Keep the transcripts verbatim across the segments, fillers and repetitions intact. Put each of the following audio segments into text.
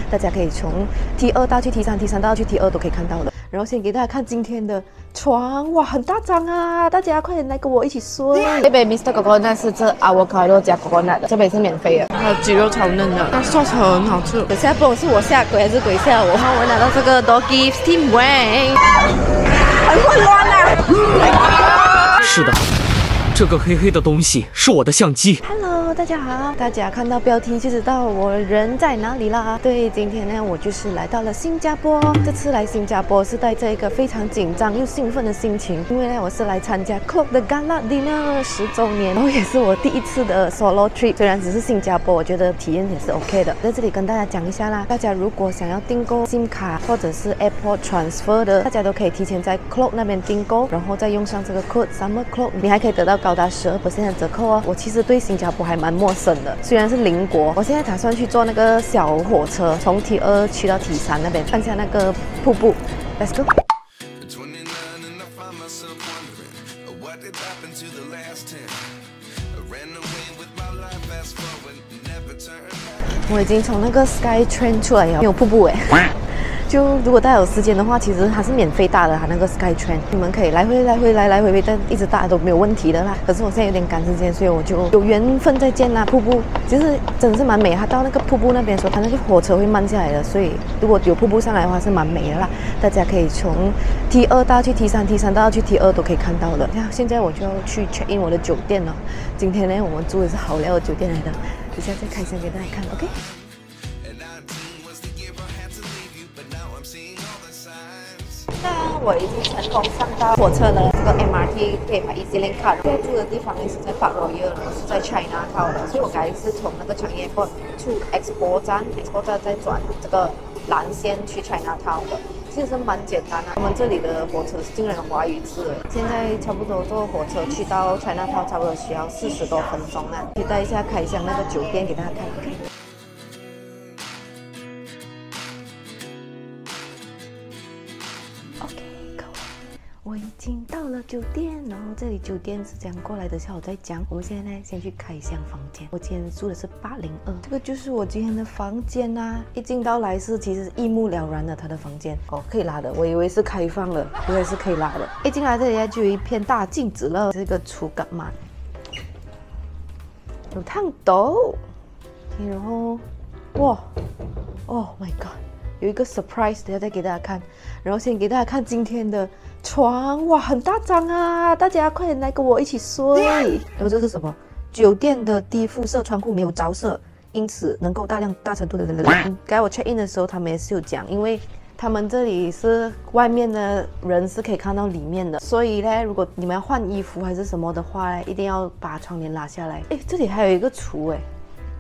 大家可以从 T 二到去 T 三 ，T 三到去 T 二都可以看到的。然后先给大家看今天的床，哇，很大张啊！大家快点来跟我一起睡。这边 Mister Coconut 是这 avocado 加 coconut 的，这边是免费的。还有鸡肉超嫩的，那 sauce 很好吃。等下不懂是我下鬼还是鬼下我。然后我拿到这个 Doggy Steam Wing， 很混乱啊。 是的。 这个黑黑的东西是我的相机。 Hello， 大家好，大家看到标题就知道我人在哪里啦。对，今天呢，我就是来到了新加坡。这次来新加坡是带着一个非常紧张又兴奋的心情，因为呢，我是来参加 Cloak 的 Gala Dinner 十周年，然后也是我第一次的 solo trip。虽然只是新加坡，我觉得体验也是 OK 的。在这里跟大家讲一下啦，大家如果想要订购 SIM 卡或者是 Airport Transfer 的，大家都可以提前在 Cloak 那边订购，然后再用上这个 code Summer Cloak， 你还可以得到高达 百分之十二 的折扣哦。我其实对新加坡还蛮陌生的，虽然是邻国，我现在打算去坐那个小火车，从 T 二去到 T 三那边，看一下那个瀑布。Let's go。 我已经从那个 Sky Train 出来了，没有瀑布哎。就如果大家有时间的话，其实它是免费搭的，它那个 Sky Train， 你们可以来回来回来来回回，但一直搭都没有问题的啦。可是我现在有点赶时间，所以我就有缘分再见啦。瀑布其实真的是蛮美，它到那个瀑布那边的时候，它那个火车会慢下来的，所以如果有瀑布上来的话是蛮美的啦。大家可以从 T 二到去 T 三 ，T 三到去 T 二都可以看到的。那现在我就要去 check in 我的酒店了。今天呢，我们住的是好料的酒店来的，等下再开箱给大家看 ，OK？ 那我已经成功上到火车了，这个 M R T 可以买 EasyLink 卡。现在住的地方也是在 Park Royal， 我是在 Chinatown 的，所以我刚才是从那个 Changi Airport to Expo 站 ，Expo 站再转这个蓝线去 Chinatown 的。其实蛮简单的，我们这里的火车是竟然有华语字。现在差不多坐火车去到 Chinatown 差不多需要四十多分钟啊。期待一下开箱那个酒店给大家看一看。 我已经到了酒店，然后这里酒店是这样过来的，下午再讲。我们现在呢，先去开箱房间。我今天住的是八零二，这个就是我今天的房间啊。一进到来是其实一目了然的，他的房间哦，可以拉的，我以为是开放了，原来是可以拉的。一进来这里就有一片大镜子了，这个厨干嘛？有烫斗，然后哇 ，Oh my god！ 有一个 surprise， 等下再给大家看。然后先给大家看今天的床，哇，很大张啊！大家快点来跟我一起睡。然后这是什么？酒店的低辐射窗户没有照射，因此能够大量大程度的冷。刚才我 check in 的时候，他们也是有讲，因为他们这里是外面的人是可以看到里面的，所以呢，如果你们要换衣服还是什么的话，一定要把窗帘拉下来。哎，这里还有一个橱哎。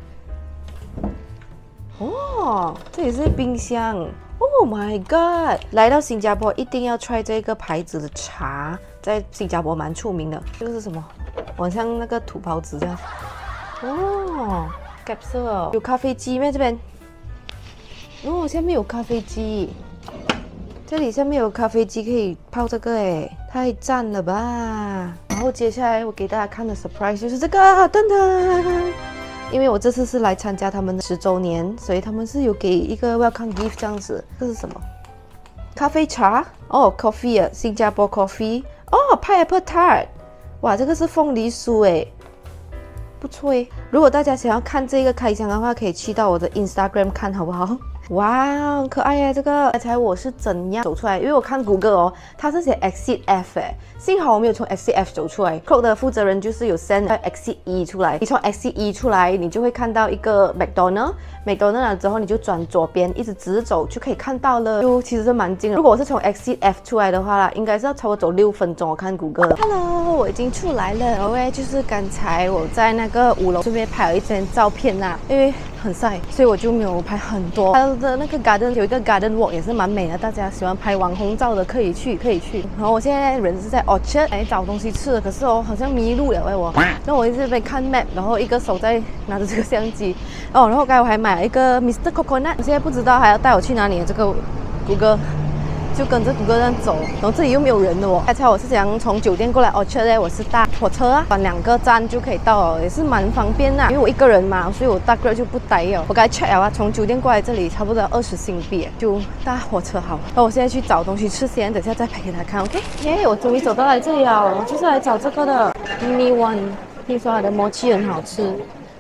哦，这里是冰箱。Oh my god！ 来到新加坡一定要 try 这个牌子的茶，在新加坡蛮出名的。这个是什么？好像那个土包子这样。哦 ，capsule 有咖啡机咩？这边？哦，下面有咖啡机。这里下面有咖啡机可以泡这个诶，太赞了吧！然后接下来我给大家看的 surprise 就是这个，噔噔。 因为我这次是来参加他们的十周年，所以他们是有给一个 welcome gift 这样子。这是什么？咖啡茶哦 ，coffee 啊，新加坡 coffee 哦 ，pineapple tart， 哇，这个是凤梨酥诶，不错诶。如果大家想要看这个开箱的话，可以去到我的 Instagram 看好不好？哇，很可爱耶！这个猜猜我是怎样走出来？因为我看谷歌哦，它是写 exit F 哎，幸好我没有从 exit F 走出来。Cloak 的负责人就是有 send exit E 出来，你从 exit E 出来，你就会看到一个 McDonald，McDonald 了之后你就转左边，一直直走就可以看到了，就其实是蛮近的。如果我是从 exit F 出来的话啦，应该是要差不多走六分钟。我看谷歌。Hello， 我已经出来了。然后呢，就是刚才我在那个五楼顺便拍了一张照片啦，因为很晒，所以我就没有拍很多。它的那个 garden 有一个 garden walk 也是蛮美的，大家喜欢拍网红照的可以去，可以去。然后我现在人是在 Orchard 来找东西吃的，可是哦好像迷路了哎我。那我一直在那边看 map， 然后一个手在拿着这个相机。哦，然后刚才我还买了一个 Mister Coconut， 我现在不知道还要带我去哪里，这个谷歌。 就跟着谷歌这样走，然后这里又没有人的哦。猜猜我是怎样从酒店过来 Orchard 呢？我是搭火车啊，转两个站就可以到了，也是蛮方便的。因为我一个人嘛，所以我搭 Grab 就不呆了。我刚才 check 了啊，从酒店过来这里差不多二十新币，就搭火车好。那我现在去找东西吃先，等下再拍给大家看 ，OK？ 耶，我终于走到来这里了，我就是来找这个的 Mini One， 听说它的魔气很好吃。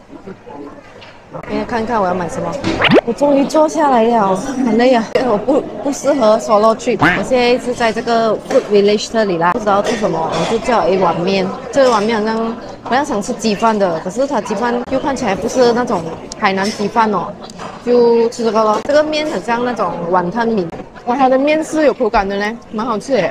给你看看我要买什么。我终于坐下来了，很累啊，我不不适合 solo trip。我现在是在这个 Food Village 这里啦，不知道吃什么，我就叫一碗面。这个碗面好像好像想吃鸡饭的，可是它鸡饭又看起来不是那种海南鸡饭哦，就吃这个咯。这个面很像那种碗汤米，哇，它的面是有口感的呢，蛮好吃耶。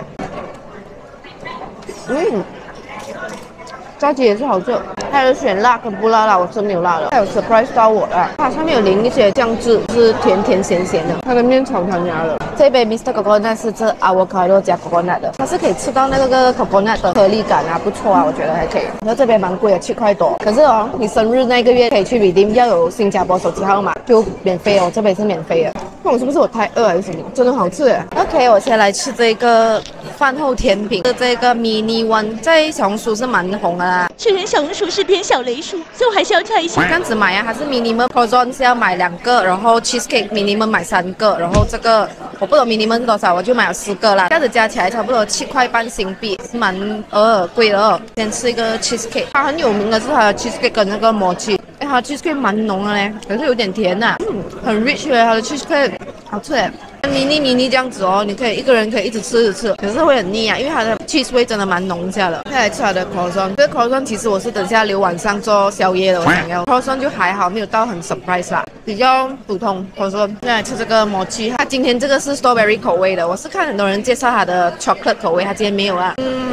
嗯。炸鸡也是好吃，它有选辣跟不辣啦，我吃没有辣的。它有 surprise 到我了，它上面有淋一些酱汁，是甜甜咸咸的。它的面超弹牙的。这杯 Mister Coconut 是这 avocado 加 coconut 的，它是可以吃到那个个 coconut 的颗粒感啊，不错啊，我觉得还可以。然后这边蛮贵的，七块多。可是哦，你生日那个月可以去 redeem， 要有新加坡手机号码就免费哦，这边是免费的。不懂是不是我太饿还是什么？真的好吃耶。OK， 我先来吃这个饭后甜品，这个 mini one 在小红书是蛮红的啦。 虽然小红书是偏小雷数，所以我还是要猜一下。 这样子买啊，它是 minimum croissant 是要买两个，然后 cheesecake minimum 买三个，然后这个我不懂 minimum 是多少，我就买了四个啦。这样子加起来差不多七块半新币，是蛮呃贵的哦。先吃一个 cheesecake， 它很有名的是它的 cheesecake 跟那个魔气。哎，它的 cheesecake 蛮浓的嘞，可是有点甜呐、啊，嗯，很 rich 嘞，它的 cheesecake 好吃诶。mini mini 这样子哦，你可以一个人可以一直吃一直吃，可是会很腻啊，因为它的 cheese 味真的蛮浓下的。再来吃它的 croissant， 这个 croissant 其实我是等下留晚上做宵夜的，我想要 croissant 就还好，没有到很 surprise 啦，比较普通 croissant。再来吃这个魔气，它今天这个是 strawberry 口味的，我是看很多人介绍它的 chocolate 口味，它今天没有啊。嗯。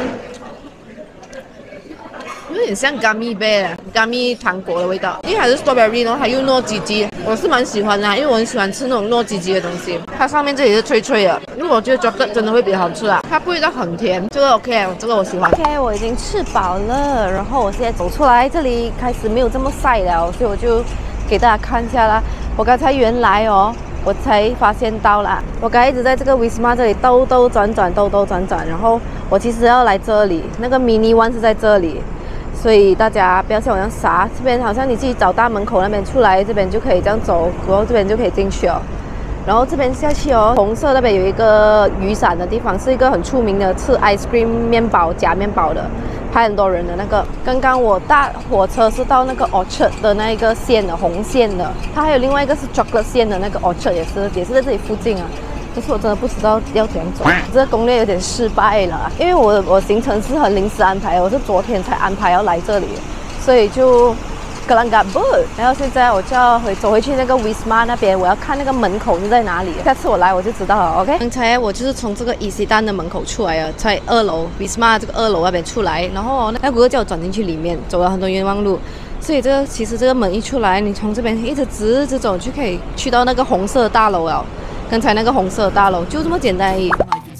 有点像 gummy bear、gummy 糖果的味道，因为它是 strawberry 呢，它又糯叽叽，我是蛮喜欢的、啊，因为我很喜欢吃那种糯叽叽的东西。它上面这里是脆脆的，因为我觉得 chocolate 真的会比较好吃啊，它不会到很甜，这个 OK， 这个我喜欢。OK， 我已经吃饱了，然后我现在走出来，这里开始没有这么晒了，所以我就给大家看一下啦。我刚才原来哦。我才发现到啦，我刚才一直在这个 Wisma 这里兜兜转转，兜兜转转，然后我其实要来这里，那个 mini one 是在这里，所以大家不要像我一样傻，这边好像你自己找大门口那边出来，这边就可以这样走，然后这边就可以进去哦。然后这边下去哦，红色那边有一个雨伞的地方，是一个很出名的吃 ice cream 面包夹面包的，拍很多人的那个。刚刚我搭火车是到那个 Orchard 的那一个线的红线的，它还有另外一个是 chocolate 线的那个 Orchard 也是也是在这里附近啊。可是我真的不知道要怎样走，这个攻略有点失败了，因为我我行程是很临时安排，我是昨天才安排要来这里，所以就。格兰嘎布，然后现在我就要回走回去那个 Wisma 那边，我要看那个门口是在哪里。下次我来我就知道了 ，OK？ 刚才我就是从这个伊西丹的门口出来了，在二楼 Wisma 这个二楼那边出来，然后那谷歌叫我转进去里面，走了很多冤枉路，所以这个其实这个门一出来，你从这边一直直直走就可以去到那个红色大楼了。刚才那个红色大楼就这么简单而已。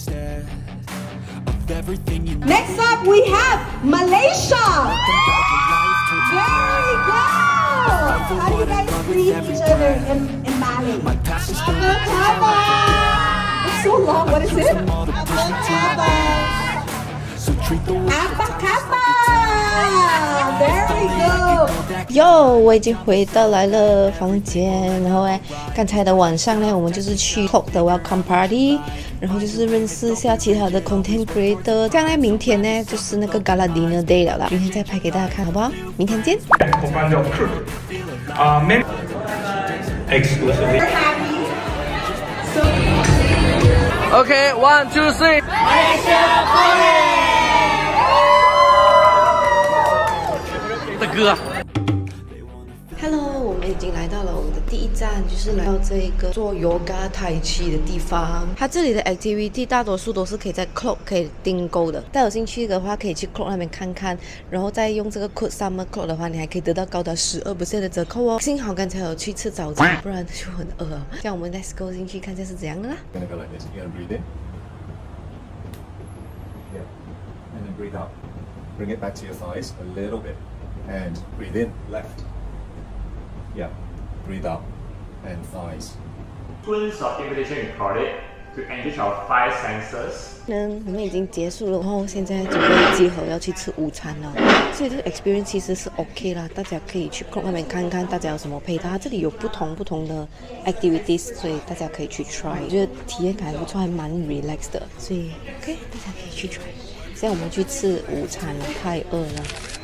Next up, we have Malaysia. Very good. How do you guys greet each other in, in Malay? Apa-kaba. It's so long. What is it? Apa-kaba. Apa-kaba. Very good. 哟，我已经回到来了房间，然后呢，刚才的晚上呢，我们就是去 Coke 的 Welcome Party， 然後就是認識一下其他的 Content Creator。這樣呢，明天呢就是那個 Gala Dinner Day 了啦，明天再拍給大家看，好不好？明天見。 OK， one two three。大哥。 Hello， 我们已经来到了我们的第一站，就是来到这个做 yoga tai chi 的地方。它这里的 activity 大多数都是可以在 Clock 可以订购的，大家有兴趣的话可以去 Clock 那边看看，然后再用这个 code Summer Clock 的话，你还可以得到高达 百分之十二 的折扣哦。幸好刚才有去吃早餐，不然就很饿啊。这样我们 Let's go 进去看一下是怎样的啦。 Gonna go like this. You're gonna breathe in. Yeah. And then breathe out. Bring it back to your thighs a little bit. And breathe in, left. Yeah. Breathe out. And thighs. Full soft invitation recorded. to engage our five senses. 嗯，我们已经结束了，然后现在准备集合要去吃午餐了。所以这个 experience 其实是 OK 啦，大家可以去 club 那边看看，大家有什么配搭。这里有不同不同的 activities， 所以大家可以去 try。我觉得体验感还不错，还蛮 relaxed 的，所以 OK， 大家可以去 try。现在我们去吃午餐了，太饿了。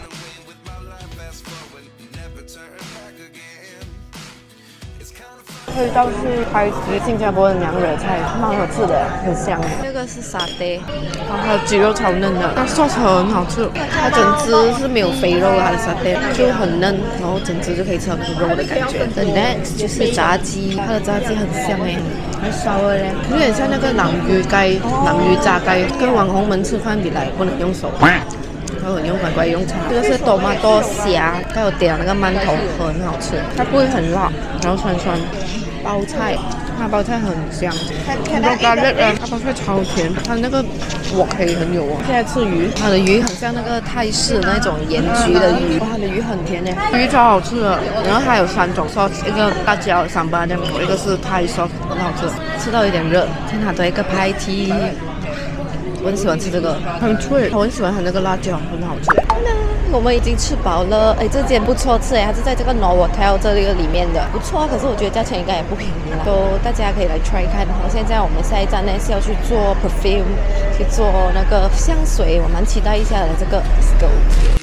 这一道是开始新加坡的娘惹菜，蛮好吃的，很香。这个是沙爹，然后还有鸡肉超嫩的，那 sauce 很好吃。它整只是没有肥肉的，它的沙爹就很嫩，然后整只就可以吃到肉的感觉。The next 就是炸鸡，它的炸鸡很香哎，很烧的嘞，有点像那个南鱼鸡、南鱼炸鸡，跟网红们吃饭比来不能用手。还有用乖乖用叉，这个是多玛多虾，还有点那个馒头，很好吃，它不会很辣，然后酸酸。包菜，它包菜很香，很多咖喱啊，它包菜超甜，它那个我可以很有哦。现在吃鱼，它的鱼很像那个泰式那种盐焗的鱼，哇，它的鱼很甜呢，鱼超好吃的。然后还有三种 sauce， 一个辣椒三巴酱，一个是泰 sauce， 很好吃，吃到有点热。再拿多一个派蒂。我很喜欢吃这个，很脆，我很喜欢它那个辣椒，很好吃。我们已经吃饱了，哎，这间不错吃哎，它是在这个 Novotel 这个里面的，不错。可是我觉得价钱应该也不便宜啦，都大家可以来 try 看。然后现在我们下一站呢是要去做 perfume， 去做那个香水，我蛮期待一下的这个 Let's go。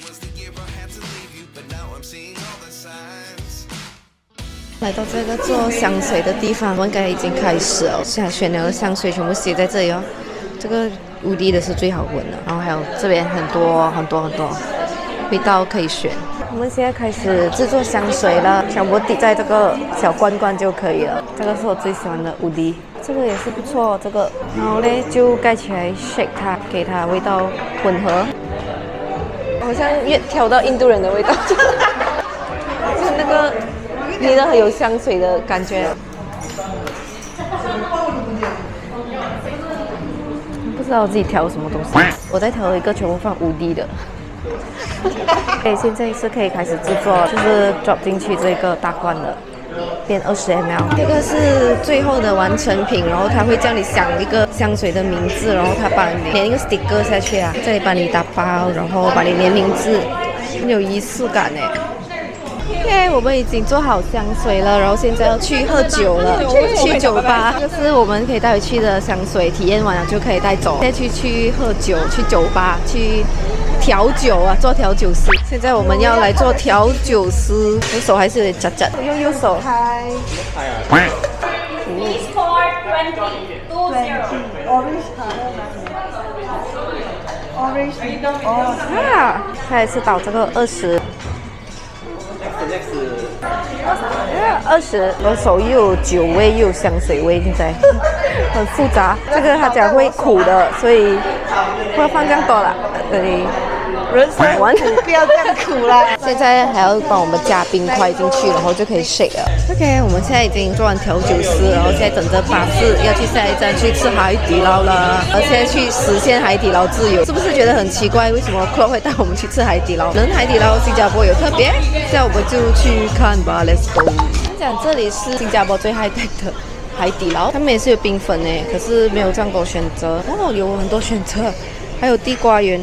来到这个做香水的地方，应该已经开始了。现在选了香水全部写在这里哦，这个无敌的是最好闻的，然后还有这边很多很多很多味道可以选。我们现在开始制作香水了，全部滴在这个小罐罐就可以了。这个是我最喜欢的无敌，这个也是不错，这个。然后呢就盖起来 shake 它，给它味道混合。好像越挑到印度人的味道，就是那个捏得很有香水的感觉。不知道我自己调什么东西，我在调一个全部放无敌的。OK， 现在是可以开始制作，就是 drop 进去这个大罐的，变二十 ml。这个是最后的完成品，然后他会叫你想一个香水的名字，然后他帮你粘一个 sticker 下去啊，这里帮你打包，然后帮你粘名字，很有仪式感哎。OK， 我们已经做好香水了，然后现在要去喝酒了，去酒吧。这个是我们可以带回去的香水，体验完了就可以带走。再去去喝酒，去酒吧，去调酒啊，做调酒师。现在我们要来做调酒师，我手还是有点夹夹，我用右手。嗨。 Please for twenty two zero. Orange. Orange. 啊，下一次倒这个二十。二十，我手又有酒味又有香水味，现在很复杂。这个他讲会苦的，所以不要放这样多了。对，人生完全不要这样苦了。现在还要帮我们加冰块进去，然后就可以 shake 了。OK， 我们现在已经做完调酒师，然后现在等着巴士要去下一站去吃海底捞了，而现在去实现海底捞自由，是不是觉得很奇怪？为什么 Club 会带我们去吃海底捞？可能海底捞新加坡有特别，现在我们就去看吧 ，Let's go。讲这里是新加坡最 high tech 的海底捞，他们也是有冰粉诶，可是没有这样多选择。哦，有很多选择，还有地瓜圆、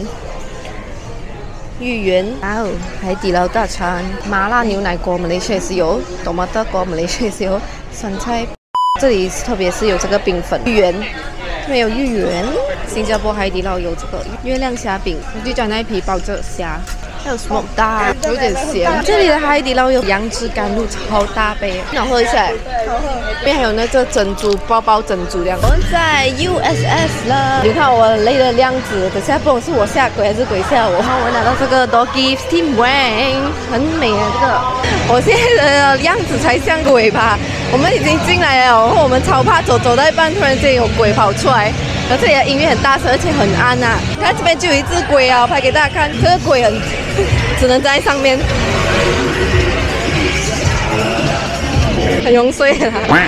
芋圆，哇哦，海底捞大餐，麻辣牛奶锅马来西亚也是有，多玛特锅马来西亚也是有，酸菜。这里特别是有这个冰粉芋圆，这边有芋圆。新加坡海底捞有这个月亮虾饼，鸡脚那一皮包着虾。还有 smoke 大，有点咸。这里的海底捞有杨枝甘露，超大杯，想喝一下。这边还有那个珍珠包包珍珠这样。我们在 U S S 了，你看我累的样子，等下不懂是我下鬼还是鬼下我。然后我拿到这个 Doggy Steam Wing， 很美啊这个。我现在的样子才像鬼吧？我们已经进来了，然后我们超怕走，走到一半突然间有鬼跑出来。而这里的音乐很大声，而且很暗啊！看这边就有一只鬼啊，我拍给大家看。这个鬼很，只能站在上面，很容易睡啦。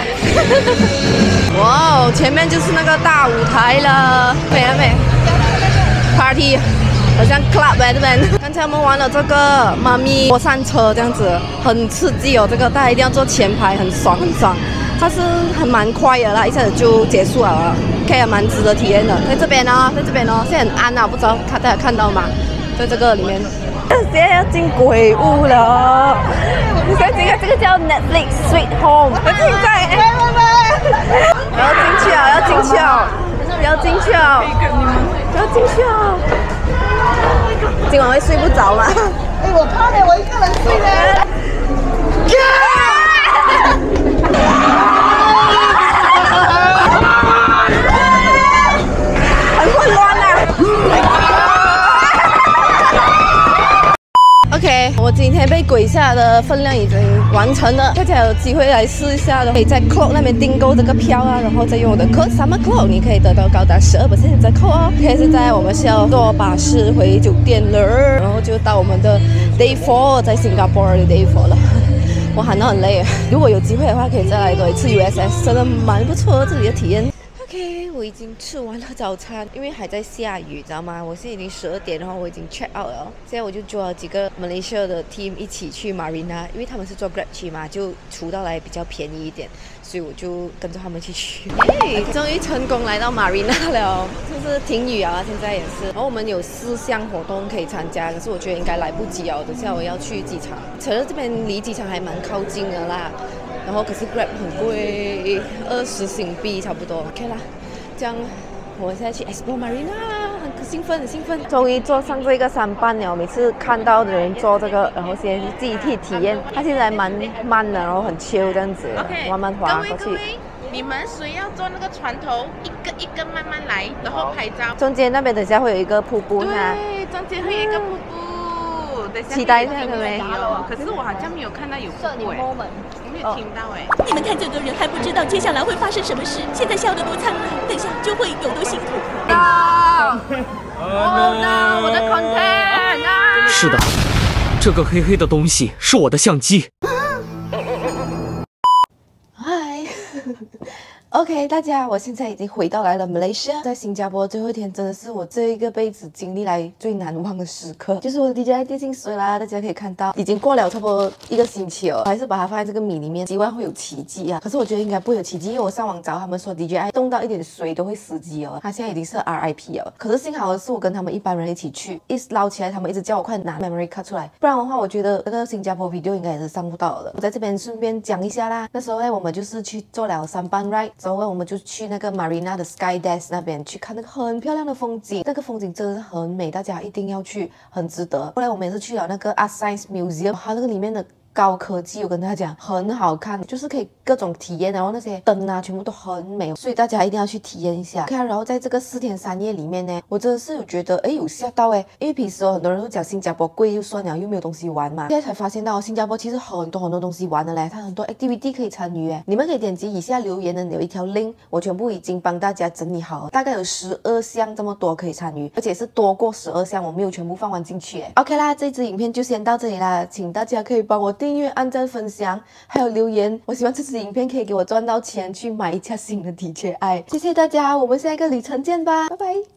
哇哦，前面就是那个大舞台了，美啊美 ！Party， 好像 club 在这边。刚才我们玩了这个妈咪过山车，这样子很刺激哦。这个大家一定要坐前排，很爽很爽。 它是还蛮快的啦，一下子就结束了啊，可以蛮值得体验的。在这边哦，在这边哦，现在很暗啊，不知道看大家看到吗？在这个里面，现在要进鬼屋了。你现在这个这个叫 Netflix Sweet Home， 现在，要进去啊，要进去啊，要进去啊，要进去啊！今晚会睡不着吗？ 哎，我怕的，我一个人睡呢。 很混乱啊。OK， 我今天被鬼吓的分量已经完成了，大家有机会来试一下的，可以在 Clock 那边订购这个票啊，然后再用我的 code Summer Clock， 你可以得到高达 百分之十二 的折扣哦。可以是在我们是要坐巴士回酒店了，然后就到我们的 Day Four， 在新加坡的 Day Four 了。我喊到很累，如果有机会的话，可以再来多一次 U S S， 真的蛮不错的这里的体验。OK， 我已经吃完了早餐，因为还在下雨，知道吗？我现在已经十二点，然后我已经 check out 了。现在我就抓了几个 Malaysia 的 team 一起去 Marina， 因为他们是坐 Grab 去嘛，就出到来比较便宜一点，所以我就跟着他们一起去。耶，终于成功来到 Marina 了，就是停雨啊，现在也是。然后我们有四项活动可以参加，可是我觉得应该来不及哦，等下我要去机场。可是这边离机场还蛮靠近的啦。然后可是 Grab 很贵，二十新币差不多。OK 啦，这样我现在去 Explore Marina， 很兴奋，很兴奋，终于坐上这个三班了。每次看到的人坐这个，然后先自己去体验。它现在蛮慢的，然后很 chill 这样子 OK， 慢慢滑过去。 你们谁要坐那个船头，一个一个慢慢来，然后拍照。 中间那边等下会有一个瀑布， 对，中间会有一个瀑布。 期待一下可没？ 可是我好像没有看到有瀑布哎，我没有听到哎。 你们看这个人还不知道接下来会发生什么事，现在笑得多灿烂，等下就会有多辛苦。 哦 no， 我的 content 啊！ 是的，这个黑黑的东西是我的相机。 嗨，OK， 大家，我现在已经回到来了 Malaysia， 在新加坡最后一天，真的是我这一个辈子经历来最难忘的时刻，就是我的 D J I 电竞水啦，大家可以看到，已经过了差不多一个星期了，我还是把它放在这个米里面，希望会有奇迹啊。可是我觉得应该不会有奇迹，因为我上网找他们说 D J I 动到一点水都会死机哦，它现在已经是 R I P 了。可是幸好的是我跟他们一般人一起去，一捞起来，他们一直叫我快拿 memory card 出来，不然的话，我觉得那个新加坡 video 应该也是上不到的。我在这边顺便讲一下啦，那时候呢，我们就是去做了三班 ride， 之后我们就去那个 Marina 的 Sky Dash 那边去看那个很漂亮的风景，那个风景真的是很美，大家一定要去，很值得。后来我们也是去了那个 Art Science Museum， 它那个里面的高科技，我跟大家讲很好看，就是可以各种体验，然后那些灯啊全部都很美，所以大家一定要去体验一下。看，然后在这个四天三夜里面呢，我真的是有觉得哎有吓到哎，因为平时有很多人都讲新加坡贵就算了，又没有东西玩嘛，现在才发现到新加坡其实很多很多东西玩的嘞，它很多 activity 可以参与哎，你们可以点击以下留言的有一条 link， 我全部已经帮大家整理好了，大概有十二项这么多可以参与，而且是多过十二项，我没有全部放完进去哎。OK 啦，这支影片就先到这里啦，请大家可以帮我订阅、按赞、分享，还有留言。我希望这支影片可以给我赚到钱，去买一架新的 D J I。谢谢大家，我们下一个旅程见吧，拜拜。